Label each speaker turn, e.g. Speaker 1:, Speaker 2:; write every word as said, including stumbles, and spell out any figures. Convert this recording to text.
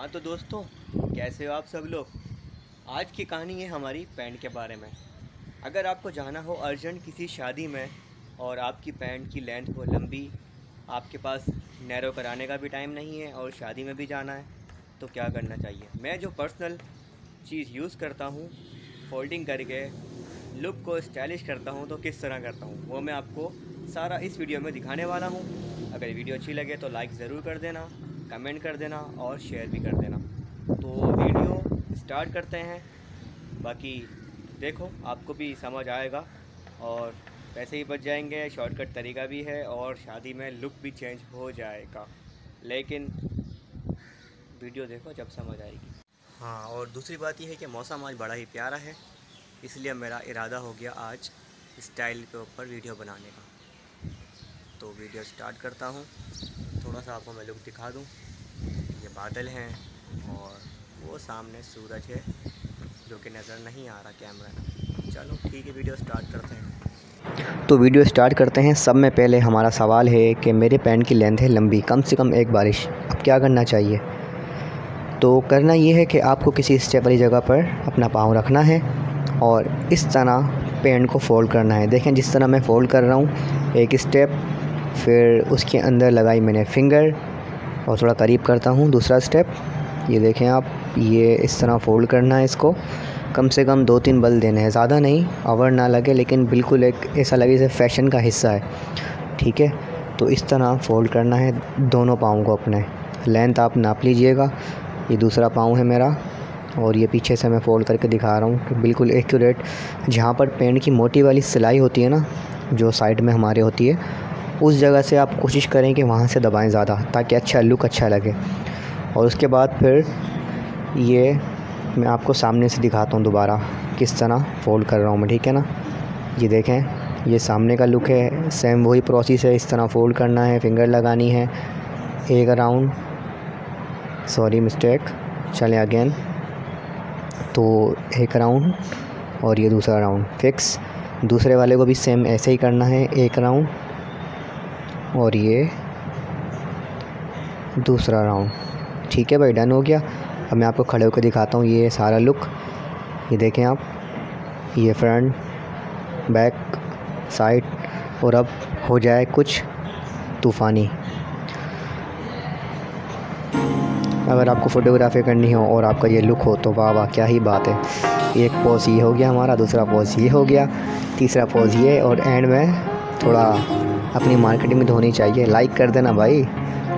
Speaker 1: हाँ तो दोस्तों, कैसे हो आप सब लोग। आज की कहानी है हमारी पैंट के बारे में। अगर आपको जाना हो अर्जेंट किसी शादी में और आपकी पैंट की लेंथ हो लंबी, आपके पास नैरो कराने का भी टाइम नहीं है और शादी में भी जाना है, तो क्या करना चाहिए। मैं जो पर्सनल चीज़ यूज़ करता हूँ फोल्डिंग करके लुक को स्टाइलिश करता हूँ, तो किस तरह करता हूँ वो मैं आपको सारा इस वीडियो में दिखाने वाला हूँ। अगर वीडियो अच्छी लगे तो लाइक ज़रूर कर देना, कमेंट कर देना और शेयर भी कर देना। तो वीडियो स्टार्ट करते हैं। बाकी देखो, आपको भी समझ आएगा और पैसे ही बच जाएंगे, शॉर्टकट तरीका भी है और शादी में लुक भी चेंज हो जाएगा। लेकिन वीडियो देखो, जब समझ आएगी। हाँ, और दूसरी बात यह है कि मौसम आज बड़ा ही प्यारा है, इसलिए मेरा इरादा हो गया आज स्टाइल के ऊपर वीडियो बनाने का। तो वीडियो स्टार्ट करता हूँ। थोड़ा सा आपको मैं लुक दिखा दूँ। ये बादल हैं और वो सामने सूरज है जो कि नज़र नहीं आ रहा कैमरा में। चलो ठीक है, वीडियो स्टार्ट करते हैं।
Speaker 2: तो वीडियो स्टार्ट करते हैं। सब में पहले हमारा सवाल है कि मेरे पैंट की लेंथ है लंबी, कम से कम एक बारिश। अब क्या करना चाहिए? तो करना ये है कि आपको किसी स्टेप वाली जगह पर अपना पाँव रखना है और इस तरह पैंट को फ़ोल्ड करना है। देखें जिस तरह मैं फ़ोल्ड कर रहा हूँ, एक स्टेप, फिर उसके अंदर लगाई मैंने फिंगर और थोड़ा करीब करता हूँ दूसरा स्टेप। ये देखें आप, ये इस तरह फ़ोल्ड करना है। इसको कम से कम दो तीन बल देने हैं, ज़्यादा नहीं, अवर ना लगे, लेकिन बिल्कुल एक ऐसा लगे जैसे फैशन का हिस्सा है। ठीक है, तो इस तरह फ़ोल्ड करना है दोनों पाँव को। अपने लेंथ आप नाप लीजिएगा। ये दूसरा पाँव है मेरा और ये पीछे से मैं फ़ोल्ड करके दिखा रहा हूँ कि बिल्कुल एक्यूरेट। जहाँ पर पैंट की मोटी वाली सिलाई होती है ना, जो साइड में हमारे होती है, उस जगह से आप कोशिश करें कि वहाँ से दबाएं ज़्यादा, ताकि अच्छा लुक अच्छा लगे। और उसके बाद फिर ये मैं आपको सामने से दिखाता हूँ दोबारा किस तरह फ़ोल्ड कर रहा हूँ मैं। ठीक है ना, ये देखें, ये सामने का लुक है। सेम वही प्रोसेस है, इस तरह फ़ोल्ड करना है, फिंगर लगानी है, एक राउंड, सॉरी मिस्टेक, चलें अगेन। तो एक राउंड और ये दूसरा राउंड फिक्स। दूसरे वाले को भी सेम ऐसे ही करना है, एक राउंड और ये दूसरा राउंड। ठीक है भाई, डन हो गया। अब मैं आपको खड़े होकर दिखाता हूँ ये सारा लुक। ये देखें आप, ये फ्रंट, बैक, साइड, और अब हो जाए कुछ तूफ़ानी। अगर आपको फ़ोटोग्राफी करनी हो और आपका ये लुक हो तो वाह वाह, क्या ही बात है। एक पोज़ ये हो गया हमारा, दूसरा पोज़ ये हो गया, तीसरा पोज़ ये, और एंड में थोड़ा अपनी मार्केटिंग में तो होनी चाहिए। लाइक कर देना भाई,